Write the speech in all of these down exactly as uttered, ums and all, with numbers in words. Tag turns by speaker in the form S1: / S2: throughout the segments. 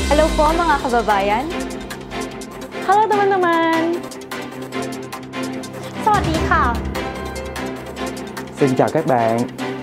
S1: Hello po mga kababayan.
S2: Hello teman-teman.
S1: Sawadee.
S3: Xin chào các bạn.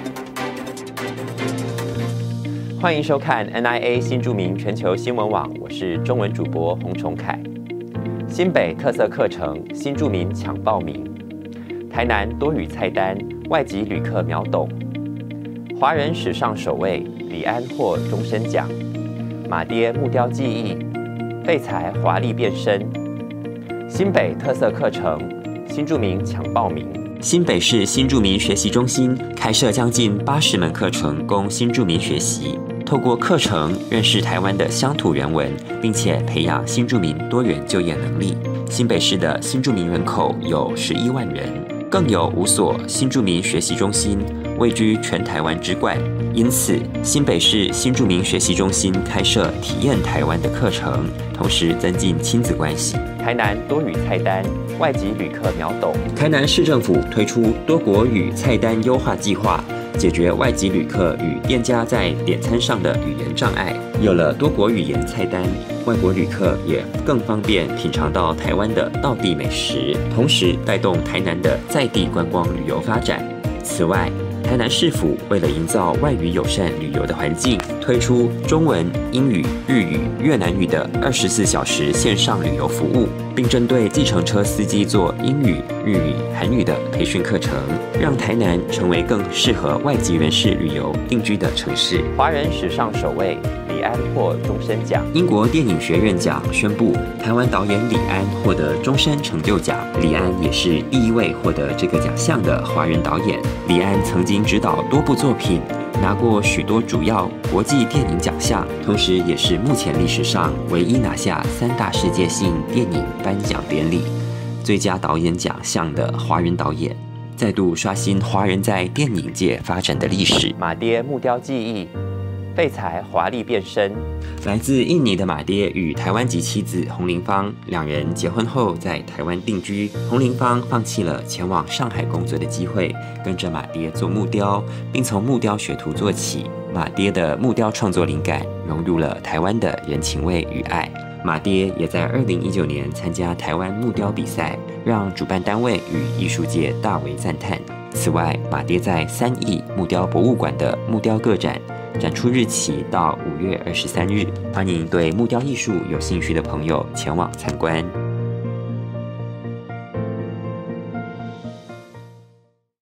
S4: 欢迎收看 N I A 新住民全球新闻网，我是中文主播洪崇凯。新北特色课程新住民抢报名，台南多语菜单外籍旅客秒懂，华人史上首位李安获终身奖，马爹木雕技艺，废材华丽变身。新北特色课程新住民抢报名。新北市新住民学习中心开设将近八十门课程供新住民学习，透过课程认识台湾的乡土原文，并且培养新住民多元就业能力。新北市的新住民人口有十一万人，更有五所新住民学习中心，位居全台湾之冠。因此，新北市新住民学习中心开设体验台湾的课程，同时增进亲子关系。台南多语菜单外籍旅客秒懂。台南市政府推出多国语菜单优化计划，解决外籍旅客与店家在点餐上的语言障碍。有了多国语言菜单，外国旅客也更方便品尝到台湾的道地美食，同时带动台南的在地观光旅游发展。此外，台南市府为了营造外语友善旅游的环境，推出中文、英语、日语、越南语的二十四小时线上旅游服务，并针对计程车司机做英语、日语、韩语的培训课程，让台南成为更适合外籍人士旅游定居的城市。华人史上首位李安获终身奖。英国电影学院奖宣布，台湾导演李安获得终身成就奖。李安也是第一位获得这个奖项的华人导演。李安曾经执导多部作品，拿过许多主要国际电影奖项，同时也是目前历史上唯一拿下三大世界性电影颁奖典礼最佳导演奖项的华人导演，再度刷新华人在电影界发展的历史。马爹木雕技艺，废材华丽变身。来自印尼的马爹与台湾籍妻子洪玲芳两人结婚后在台湾定居。洪玲芳放弃了前往上海工作的机会，跟着马爹做木雕，并从木雕学徒做起。马爹的木雕创作灵感融入了台湾的人情味与爱。马爹也在二零一九年参加台湾木雕比赛，让主办单位与艺术界大为赞叹。此外，马爹在三义木雕博物馆的木雕个展展出日期到五月二十三日，欢迎对木雕艺术有兴趣的朋友前往参观。